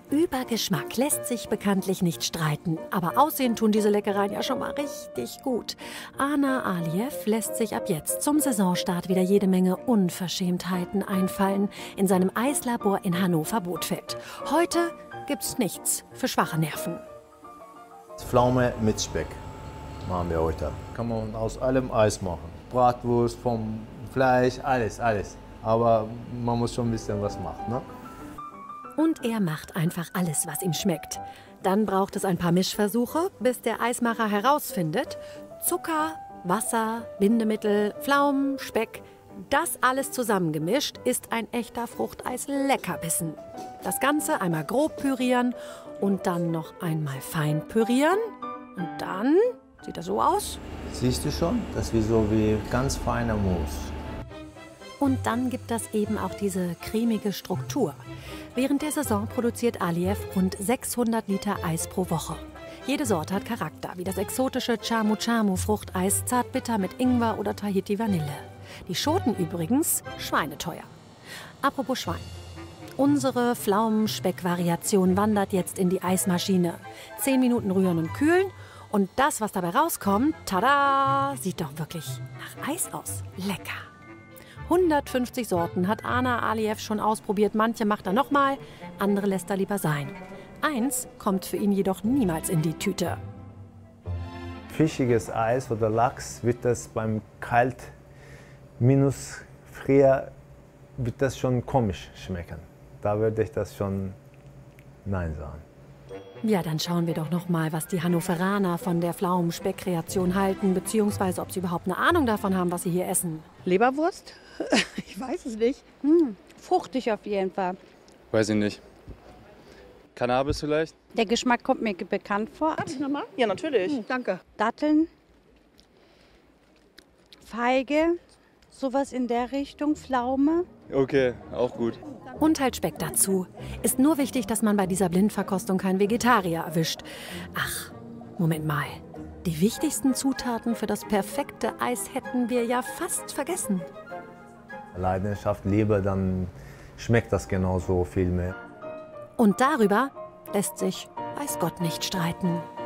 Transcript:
Über Geschmack lässt sich bekanntlich nicht streiten, aber aussehen tun diese Leckereien ja schon mal richtig gut. Ana Aliev lässt sich ab jetzt zum Saisonstart wieder jede Menge Unverschämtheiten einfallen in seinem Eislabor in Hannover-Bothfeld. Heute gibt's nichts für schwache Nerven. Pflaume mit Speck machen wir heute. Kann man aus allem Eis machen. Bratwurst, vom Fleisch, alles. Aber man muss schon ein bisschen was machen, ne? Und er macht einfach alles, was ihm schmeckt. Dann braucht es ein paar Mischversuche, bis der Eismacher herausfindet: Zucker, Wasser, Bindemittel, Pflaumen, Speck. Das alles zusammengemischt ist ein echter Fruchteis-Leckerbissen. Das Ganze einmal grob pürieren und dann noch einmal fein pürieren. Und dann sieht das so aus. Siehst du schon? Das ist so wie ganz feiner Mousse. Und dann gibt das eben auch diese cremige Struktur. Während der Saison produziert Aliev rund 600 Liter Eis pro Woche. Jede Sorte hat Charakter, wie das exotische Chamu Chamu Fruchteis, zartbitter mit Ingwer oder Tahiti Vanille. Die Schoten übrigens schweineteuer. Apropos Schwein. Unsere Pflaumenspeck-Variation wandert jetzt in die Eismaschine. 10 Minuten rühren und kühlen. Und das, was dabei rauskommt, tada, sieht doch wirklich nach Eis aus. Lecker. 150 Sorten hat Ana Aliev schon ausprobiert. Manche macht er nochmal, andere lässt er lieber sein. Eins kommt für ihn jedoch niemals in die Tüte. Fischiges Eis oder Lachs wird das beim Kalt minus Frier wird das schon komisch schmecken. Da würde ich das schon Nein sagen. Ja, dann schauen wir doch noch mal, was die Hannoveraner von der Pflaumenspeck-Kreation halten, beziehungsweise ob sie überhaupt eine Ahnung davon haben, was sie hier essen. Leberwurst? Ich weiß es nicht. Fruchtig auf jeden Fall. Weiß ich nicht. Cannabis vielleicht? Der Geschmack kommt mir bekannt vor. Darf ich nochmal? Ja, natürlich. Danke. Datteln, Feige, sowas in der Richtung, Pflaume. Okay, auch gut. Und halt Speck dazu. Ist nur wichtig, dass man bei dieser Blindverkostung keinen Vegetarier erwischt. Ach, Moment mal. Die wichtigsten Zutaten für das perfekte Eis hätten wir ja fast vergessen. Leidenschaft, Liebe, dann schmeckt das genauso viel mehr. Und darüber lässt sich, weiß Gott, nicht streiten.